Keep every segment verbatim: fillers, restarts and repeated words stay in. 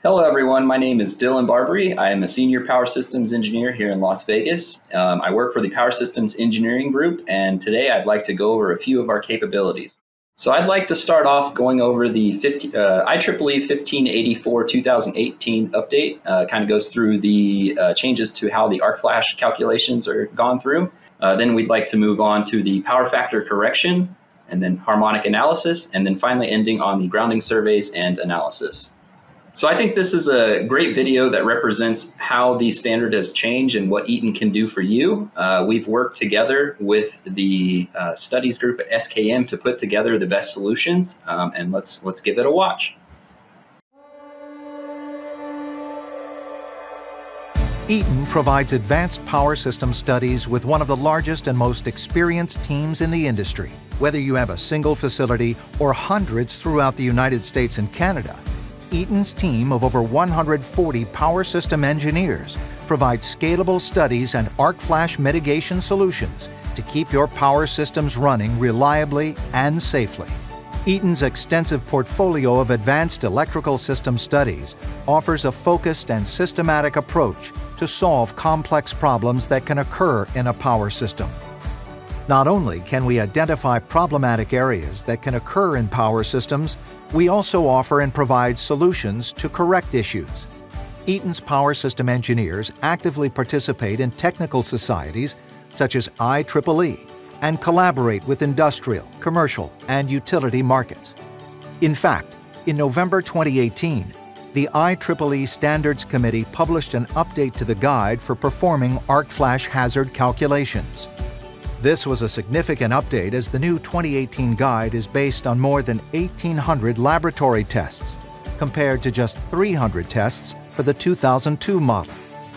Hello everyone, my name is Dylan Barbery. I am a senior power systems engineer here in Las Vegas. Um, I work for the Power Systems Engineering Group, and today I'd like to go over a few of our capabilities. So I'd like to start off going over the fifty, uh, I triple E fifteen eighty-four two thousand eighteen update. Uh, kind of goes through the uh, changes to how the arc flash calculations are gone through. Uh, then we'd like to move on to the power factor correction, and then harmonic analysis, and then finally ending on the grounding surveys and analysis. So I think this is a great video that represents how the standard has changed and what Eaton can do for you. Uh, we've worked together with the uh, studies group at S K M to put together the best solutions, um, and let's, let's give it a watch. Eaton provides advanced power system studies with one of the largest and most experienced teams in the industry. Whether you have a single facility or hundreds throughout the United States and Canada, Eaton's team of over one hundred forty power system engineers provides scalable studies and arc flash mitigation solutions to keep your power systems running reliably and safely. Eaton's extensive portfolio of advanced electrical system studies offers a focused and systematic approach to solve complex problems that can occur in a power system. Not only can we identify problematic areas that can occur in power systems, we also offer and provide solutions to correct issues. Eaton's power system engineers actively participate in technical societies such as I triple E and collaborate with industrial, commercial, and utility markets. In fact, in November twenty eighteen, the I triple E Standards Committee published an update to the guide for performing arc flash hazard calculations. This was a significant update as the new twenty eighteen guide is based on more than eighteen hundred laboratory tests, compared to just three hundred tests for the two thousand two model.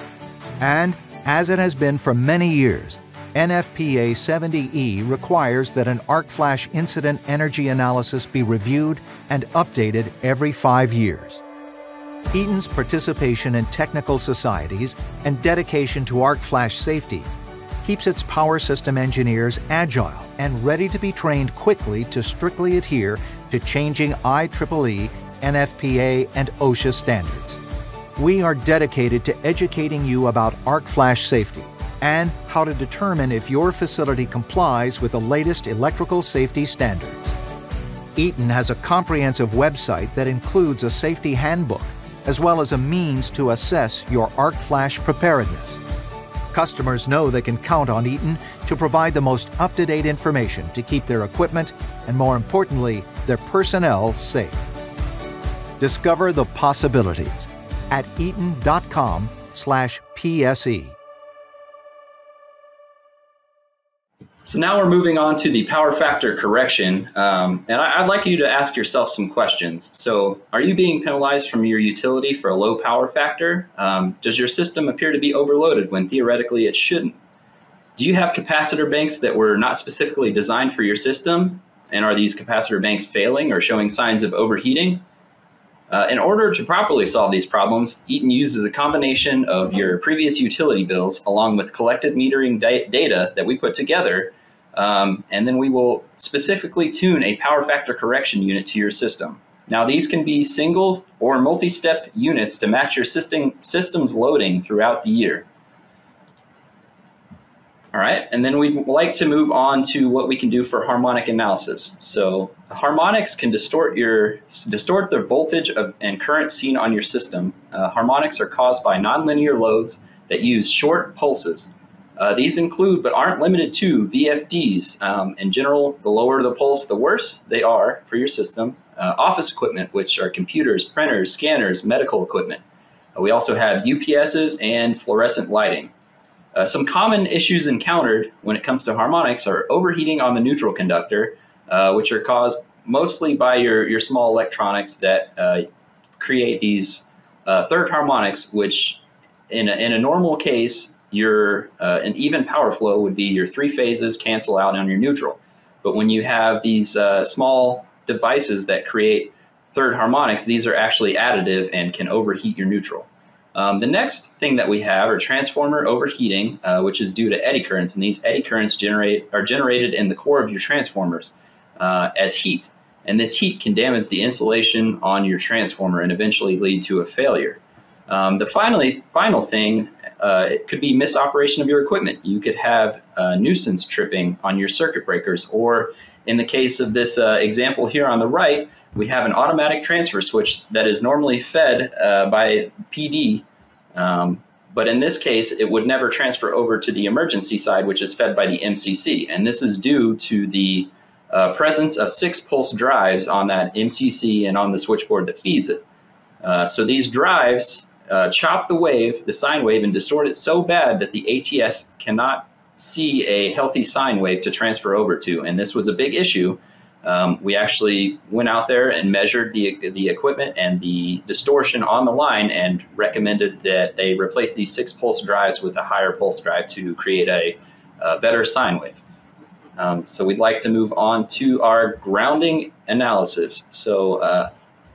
And, as it has been for many years, N F P A seventy E requires that an arc flash incident energy analysis be reviewed and updated every five years. Eaton's participation in technical societies and dedication to arc flash safety keeps its power system engineers agile and ready to be trained quickly to strictly adhere to changing I triple E, N F P A, and OSHA standards. We are dedicated to educating you about arc flash safety and how to determine if your facility complies with the latest electrical safety standards. Eaton has a comprehensive website that includes a safety handbook, as well as a means to assess your arc flash preparedness. Customers know they can count on Eaton to provide the most up-to-date information to keep their equipment and, more importantly, their personnel safe. Discover the possibilities at eaton dot com slash P S E. So now we're moving on to the power factor correction, um, and I, I'd like you to ask yourself some questions. So, are you being penalized from your utility for a low power factor? Um, does your system appear to be overloaded when theoretically it shouldn't? Do you have capacitor banks that were not specifically designed for your system? And are these capacitor banks failing or showing signs of overheating? Uh, in order to properly solve these problems, Eaton uses a combination of your previous utility bills along with collected metering da data that we put together, um, and then we will specifically tune a power factor correction unit to your system. Now, these can be single or multi-step units to match your system, system's loading throughout the year. All right, and then we'd like to move on to what we can do for harmonic analysis. So harmonics can distort your distort the voltage of, and current seen on your system. Uh, harmonics are caused by nonlinear loads that use short pulses. Uh, these include, but aren't limited to, V F Ds. Um, in general, the lower the pulse, the worse they are for your system. Uh, office equipment, which are computers, printers, scanners, medical equipment. Uh, we also have U P Ss and fluorescent lighting. Uh, some common issues encountered when it comes to harmonics are overheating on the neutral conductor, uh, which are caused mostly by your, your small electronics that uh, create these uh, third harmonics, which in a, in a normal case, your uh, an even power flow would be your three phases cancel out on your neutral. But when you have these uh, small devices that create third harmonics, these are actually additive and can overheat your neutral. Um, the next thing that we have are transformer overheating, uh, which is due to eddy currents, and these eddy currents generate are generated in the core of your transformers uh, as heat. and this heat can damage the insulation on your transformer and eventually lead to a failure. Um, the finally, final thing, uh, it could be misoperation of your equipment. You could have uh, nuisance tripping on your circuit breakers, or in the case of this uh, example here on the right, we have an automatic transfer switch that is normally fed uh, by P D, um, but in this case, it would never transfer over to the emergency side, which is fed by the M C C, and this is due to the uh, presence of six pulse drives on that M C C and on the switchboard that feeds it. Uh, so these drives uh, chop the wave, the sine wave, and distort it so bad that the A T S cannot see a healthy sine wave to transfer over to, and this was a big issue. Um, we actually went out there and measured the, the equipment and the distortion on the line and recommended that they replace these six pulse drives with a higher pulse drive to create a, a better sine wave. Um, so we'd like to move on to our grounding analysis. So uh,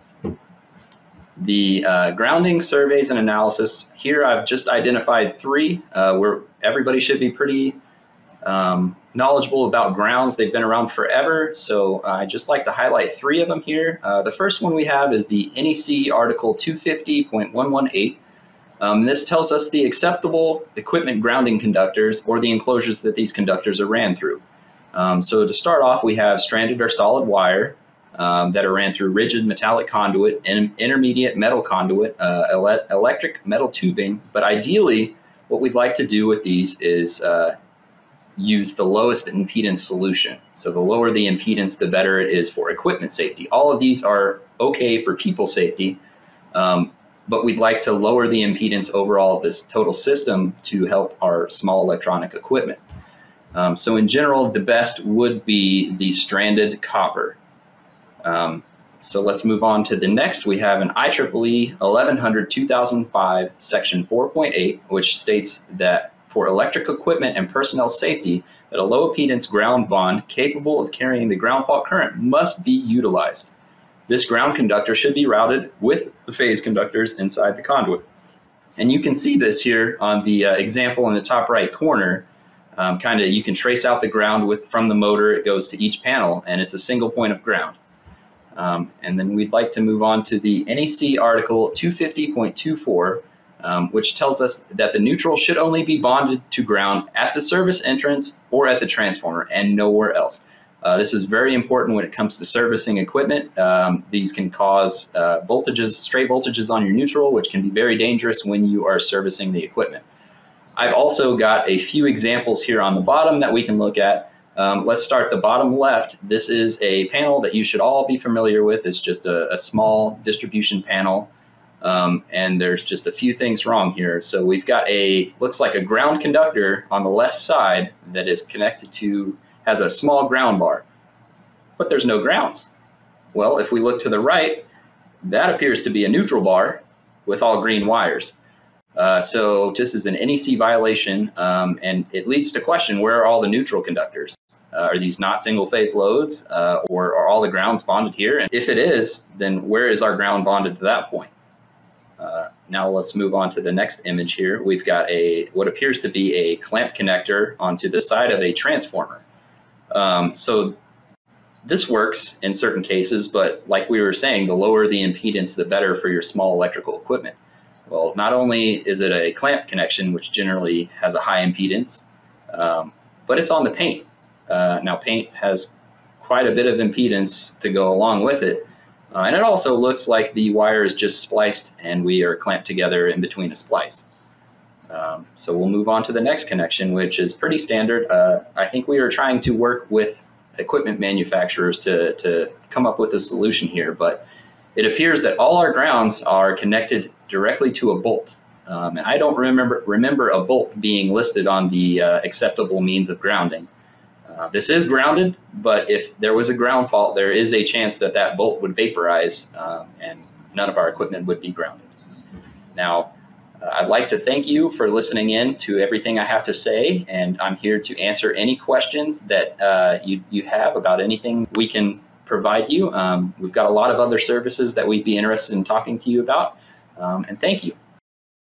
the uh, grounding surveys and analysis, here I've just identified three uh, where everybody should be pretty um, knowledgeable about grounds. They've been around forever, so uh, I'd just like to highlight three of them here. Uh, the first one we have is the N E C Article two fifty point one one eight. Um, this tells us the acceptable equipment grounding conductors, or the enclosures that these conductors are ran through. Um, so to start off, we have stranded or solid wire um, that are ran through rigid metallic conduit and intermediate metal conduit, uh, ele electric metal tubing, but ideally what we'd like to do with these is uh, use the lowest impedance solution. So the lower the impedance, the better it is for equipment safety. All of these are okay for people safety, um, but we'd like to lower the impedance overall of this total system to help our small electronic equipment. Um, so in general, the best would be the stranded copper. Um, so let's move on to the next. We have an I triple E eleven hundred two thousand five section four point eight, which states that for electric equipment and personnel safety, that a low impedance ground bond capable of carrying the ground fault current must be utilized. This ground conductor should be routed with the phase conductors inside the conduit. And you can see this here on the uh, example in the top right corner. Um, kind of, you can trace out the ground with from the motor. It goes to each panel, and it's a single point of ground. Um, and then we'd like to move on to the N E C Article two fifty point two four, um, which tells us that the neutral should only be bonded to ground at the service entrance or at the transformer and nowhere else. Uh, this is very important when it comes to servicing equipment. Um, these can cause uh, voltages, stray voltages on your neutral, which can be very dangerous when you are servicing the equipment. I've also got a few examples here on the bottom that we can look at. Um, let's start the bottom left. This is a panel that you should all be familiar with. It's just a, a small distribution panel, um, and there's just a few things wrong here. So we've got a, looks like a ground conductor on the left side that is connected to, has a small ground bar, but there's no grounds. Well, if we look to the right, that appears to be a neutral bar with all green wires. Uh, so this is an N E C violation, um, and it leads to question, where are all the neutral conductors? Uh, are these not single phase loads, uh, or are all the grounds bonded here? And if it is, then where is our ground bonded to that point? Uh, now let's move on to the next image here. We've got a, what appears to be a clamp connector onto the side of a transformer. Um, so this works in certain cases, but like we were saying, the lower the impedance, the better for your small electrical equipment. Well, not only is it a clamp connection, which generally has a high impedance, um, but it's on the paint. Uh, now, paint has quite a bit of impedance to go along with it, uh, and it also looks like the wire is just spliced and we are clamped together in between a splice. Um, so we'll move on to the next connection, which is pretty standard. Uh, I think we are trying to work with equipment manufacturers to, to come up with a solution here, but it appears that all our grounds are connected directly to a bolt. Um, and I don't remember, remember a bolt being listed on the uh, acceptable means of grounding. Uh, this is grounded, but if there was a ground fault, there is a chance that that bolt would vaporize um, and none of our equipment would be grounded. Now, uh, I'd like to thank you for listening in to everything I have to say, and I'm here to answer any questions that uh, you, you have about anything we can provide you. Um, we've got a lot of other services that we'd be interested in talking to you about, um, and thank you.